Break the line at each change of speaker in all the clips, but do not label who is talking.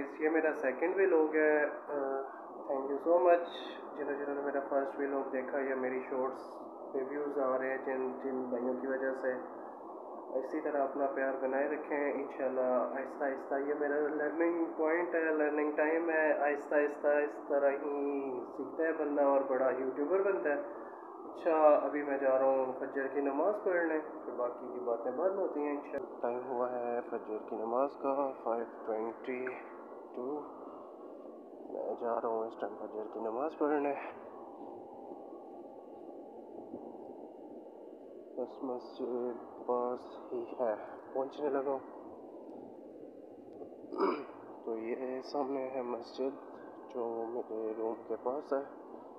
Guys, ये मेरा second vlog है। थैंक यू सो मच जिन्होंने मेरा फर्स्ट व्लॉग देखा या मेरी शॉर्ट्स पे व्यूज़ आ रहे हैं जिन जिन भाइयों की वजह से। इसी तरह अपना प्यार बनाए रखें इंशाल्लाह। आहिस्ता आहिस्ता ये मेरा लर्निंग पॉइंट है, लर्निंग टाइम है। आहिस्ता आहिस्ता इस तरह ही सीखता है बंदा और बड़ा यूट्यूबर बनता है। अच्छा, अभी मैं जा रहा हूँ फजर की नमाज़ पढ़ने, फिर बाकी की बातें बाद में होती हैं इंशाल्लाह। टाइम हुआ है फजर की नमाज़ का 5:22। मैं जा रहा हूँ इस टाइम फजर की नमाज़ पढ़ने। बस मस्जिद पास ही है, पहुँचने लगा हूँ। तो ये सामने है मस्जिद जो मेरे रूम के पास है।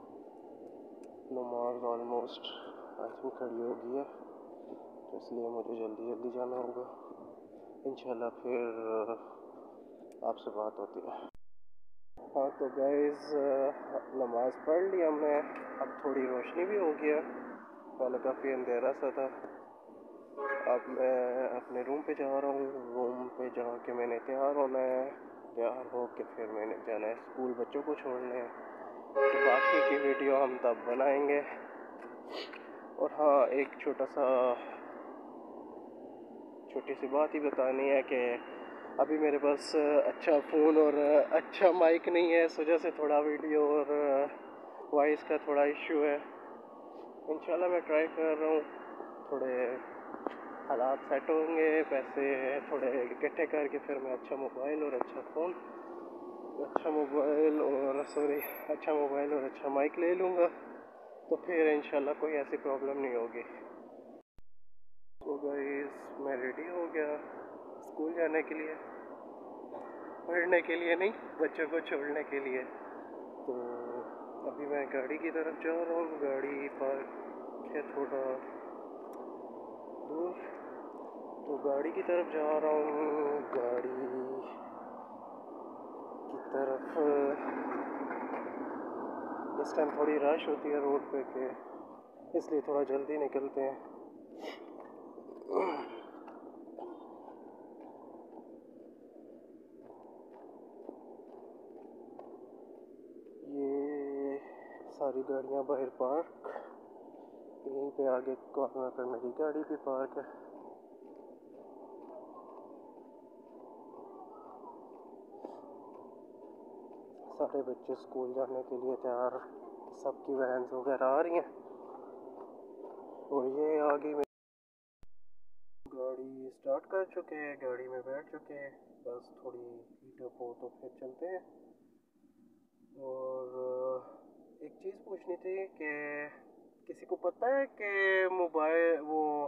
नमाज ऑलमोस्ट आई थिंक खड़ी हो गई है, तो इसलिए मुझे जल्दी जल्दी जाना होगा। इंशाल्लाह फिर आपसे बात होती है। हाँ तो गाइस, नमाज़ पढ़ ली हमने। अब थोड़ी रोशनी भी हो गया, पहले काफ़ी अंधेरा सा था। अब मैं अपने रूम पे जा रहा हूँ। रूम पे जाके मैंने तैयार होना है। तैयार हो के फिर मैंने जाना है स्कूल बच्चों को छोड़ने। तो बाकी की वीडियो हम तब बनाएंगे। और हाँ, एक छोटी सी बात ही बतानी है कि अभी मेरे पास अच्छा फ़ोन और अच्छा माइक नहीं है, इस वजह से थोड़ा वीडियो और वॉइस का थोड़ा इशू है। इंशाल्लाह मैं ट्राई कर रहा हूँ, थोड़े हालात सेट होंगे, पैसे थोड़े इकट्ठे करके फिर मैं अच्छा मोबाइल और अच्छा माइक ले लूँगा। तो फिर इंशाल्लाह कोई ऐसी प्रॉब्लम नहीं होगी। तो गाइस, मैं रेडी हो गया स्कूल जाने के लिए, पढ़ने के लिए नहीं, बच्चों को छोड़ने के लिए। तो अभी मैं गाड़ी की तरफ जा रहा हूँ। गाड़ी पार्क है थोड़ा दूर, तो गाड़ी की तरफ जा रहा हूँ। गाड़ी की तरफ इस टाइम थोड़ी रश होती है रोड पे के, इसलिए थोड़ा जल्दी निकलते हैं। ये सारी गाड़ियाँ बाहर पार्क, यहीं पे आगे कॉर्नर पर मेरी गाड़ी भी पार्क है। सारे बच्चे स्कूल जाने के लिए तैयार, सबकी वैन्स वगैरह आ रही हैं। और ये आगे में गाड़ी स्टार्ट कर चुके हैं, गाड़ी में बैठ चुके हैं। बस थोड़ी हीट अप हो तो फिर चलते हैं। और एक चीज़ पूछनी थी कि किसी को पता है कि मोबाइल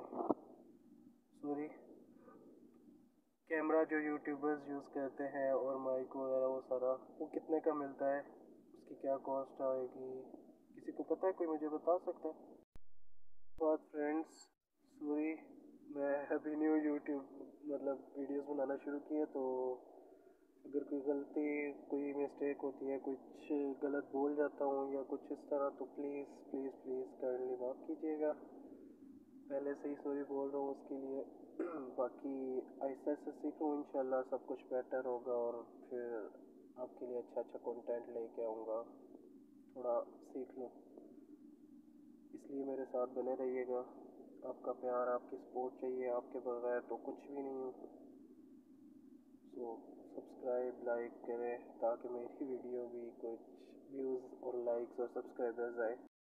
कैमरा जो यूट्यूबर्स यूज़ करते हैं और माइक वगैरह वो सारा, वो कितने का मिलता है, उसकी क्या कॉस्ट आएगी? किसी को पता है? कोई मुझे बता सकता है? बात फ्रेंड्स, सॉरी, मैं अभी न्यू यूट्यूब वीडियोस बनाना शुरू किए, तो अगर कोई गलती, कोई मिस्टेक होती है, कुछ गलत बोल जाता हूँ या कुछ इस तरह, तो प्लीज़ प्लीज़ प्लीज़ काइंडली माफ़ कीजिएगा। पहले से ही सॉरी बोल रहा हूँ उसके लिए। बाकी आहिस्ता आहिस्ता सीखूँ, इंशाल्लाह सब कुछ बेटर होगा और फिर आपके लिए अच्छा अच्छा कंटेंट लेके आऊँगा। थोड़ा सीख लूँ, इसलिए मेरे साथ बने रहिएगा। आपका प्यार, आपकी सपोर्ट चाहिए, आपके बगैर तो कुछ भी नहीं हूँ। सो सब्सक्राइब लाइक करें ताकि मेरी वीडियो भी कुछ व्यूज़ और लाइक्स और सब्सक्राइबर्स आए।